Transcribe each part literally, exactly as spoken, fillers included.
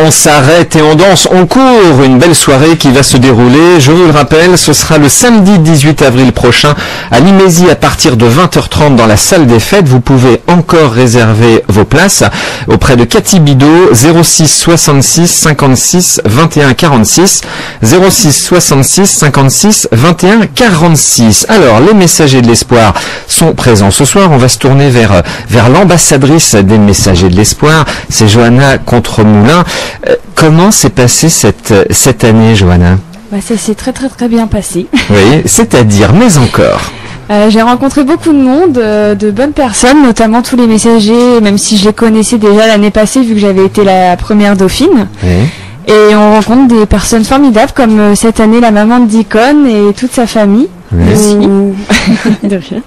on s'arrête et on danse, on court. Une belle soirée qui va se dérouler. Je vous le rappelle, ce sera le samedi dix-huit avril prochain à Limézy à partir de vingt heures trente dans la salle des fêtes. Vous pouvez encore réserver vos places auprès de Cathy Bidot, zéro six soixante-six cinquante-six vingt et un quarante-six, zéro six soixante-six cinquante-six vingt et un quarante-six. Alors, les messagers de l'espoir sont présents ce soir. On va se tourner vers, vers l'ambassadrice des messagers de l'espoir. C'est Johanna Contremoulin. Euh, comment s'est passée cette, cette année, Johanna? Bah, ça s'est très très très bien passé. Oui, c'est-à-dire, mais encore. Euh, j'ai rencontré beaucoup de monde, euh, de bonnes personnes, notamment tous les messagers, même si je les connaissais déjà l'année passée vu que j'avais été la première dauphine. Oui. Et on rencontre des personnes formidables comme euh, cette année la maman de Deacon et toute sa famille. Merci. De rien.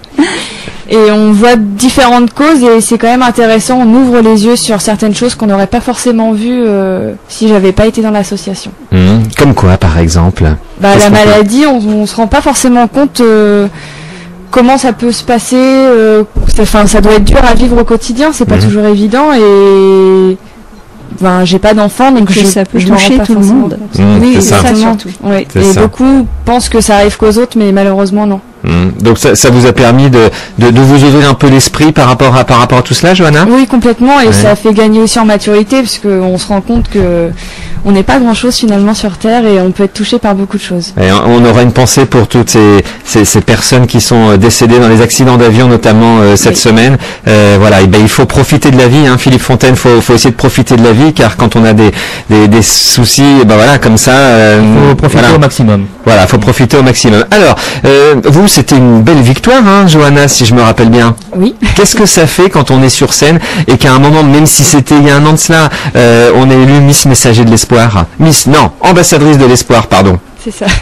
Et on voit différentes causes et c'est quand même intéressant, on ouvre les yeux sur certaines choses qu'on n'aurait pas forcément vues euh, si j'avais pas été dans l'association. Mmh. Comme quoi, par exemple? Bah, la maladie, on, on se rend pas forcément compte euh, comment ça peut se passer. Euh, enfin, ça doit être dur à vivre au quotidien, c'est pas mmh. toujours évident et... Ben, j'ai pas d'enfant, donc que je, ça peut je toucher tout le monde. Mmh, oui, c'est ça. ça surtout. Oui. C'est Et ça. beaucoup pensent que ça arrive qu'aux autres, mais malheureusement non. Mmh. Donc ça, ça vous a permis de, de, de vous ouvrir un peu l'esprit par rapport à par rapport à tout cela, Johanna? Oui, complètement, et ouais. ça fait gagner aussi en maturité, parce qu'on se rend compte que on n'est pas grand-chose finalement sur Terre et on peut être touché par beaucoup de choses. Et on aura une pensée pour toutes ces, ces, ces personnes qui sont décédées dans les accidents d'avion, notamment euh, cette oui. semaine. Euh, voilà, et ben il faut profiter de la vie, hein, Philippe Fontaine. Faut, faut essayer de profiter de la vie, car quand on a des, des, des soucis, et ben voilà, comme ça, euh, il faut profiter voilà. au maximum. Voilà, faut profiter au maximum. Alors, euh, vous, c'était une belle victoire, hein, Johanna, si je me rappelle bien. Oui. Qu'est-ce que ça fait quand on est sur scène et qu'à un moment, même si c'était il y a un an de cela, euh, on est élu Miss Messager de l'Espoir? Miss, non, ambassadrice de l'Espoir, pardon. C'est ça.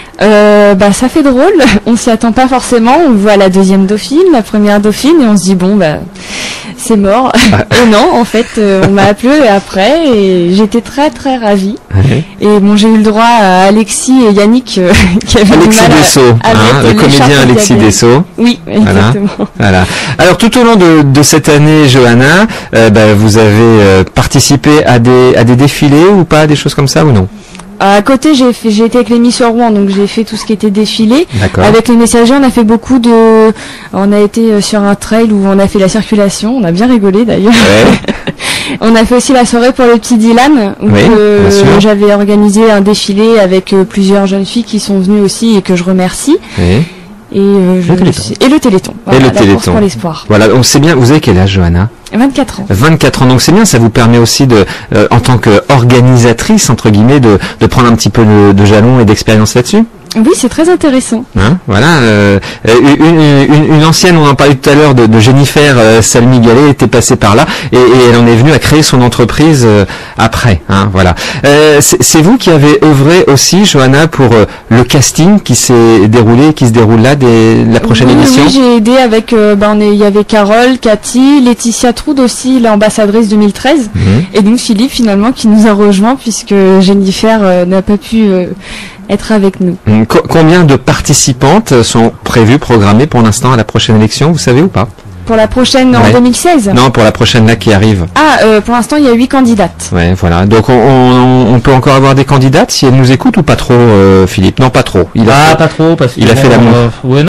Euh, bah, ça fait drôle. On s'y attend pas forcément. On voit la deuxième dauphine, la première dauphine, et on se dit bon, bah, c'est mort. Ah. Et non, en fait, euh, on m'a appelé après et j'étais très très ravie. Ouais. Et bon, j'ai eu le droit à Alexis et Yannick euh, qui avaient Alexis du mal Dessau, à, à hein, le comédien Alexis Dessau. Oui, exactement. Voilà. Voilà. Alors tout au long de, de cette année, Johanna, euh, bah, vous avez euh, participé à des à des défilés ou pas, des choses comme ça ou non? À côté, j'ai fait, j'ai été avec les Miss Rouen, donc j'ai fait tout ce qui était défilé. Avec les messagers, on a fait beaucoup de, on a été sur un trail où on a fait la circulation, on a bien rigolé d'ailleurs. Ouais. On a fait aussi la soirée pour le petit Dylan, où oui, euh, j'avais organisé un défilé avec euh, plusieurs jeunes filles qui sont venues aussi et que je remercie. Oui. Et, euh, je, le et le Téléthon. Voilà, et le la Téléthon. Course pour l'espoir. Voilà, on sait bien, vous avez quel âge, Johanna? vingt-quatre ans. vingt-quatre ans, donc c'est bien, ça vous permet aussi de, euh, en tant qu'organisatrice, entre guillemets, de, de prendre un petit peu de, de jalon et d'expérience là-dessus? Oui, c'est très intéressant. Hein, voilà, euh, une, une, une ancienne, on en parlait tout à l'heure, de, de Jennifer euh, Salmi-Gallet était passée par là et, et elle en est venue à créer son entreprise euh, après. Hein, voilà. Euh, c'est vous qui avez œuvré aussi, Johanna, pour euh, le casting qui s'est déroulé, qui se déroule là, dès la prochaine oui, émission. Oui, j'ai aidé avec, euh, ben, on est, il y avait Carole, Cathy, Laetitia Troude aussi, l'ambassadrice deux mille treize, mmh. et donc Philippe finalement qui nous a rejoint puisque Jennifer euh, n'a pas pu euh, être avec nous. Co combien de participantes sont prévues, programmées pour l'instant à la prochaine élection, vous savez ou pas? Pour la prochaine en ouais. deux mille seize? Non, pour la prochaine là qui arrive. Ah, euh, pour l'instant il y a huit candidates. Ouais, voilà. Donc on, on, on peut encore avoir des candidates si elles nous écoutent ou pas trop, euh, Philippe? Non, pas trop. Il a ah, fait, pas trop parce qu'il a fait l'amour. Euh, ouais,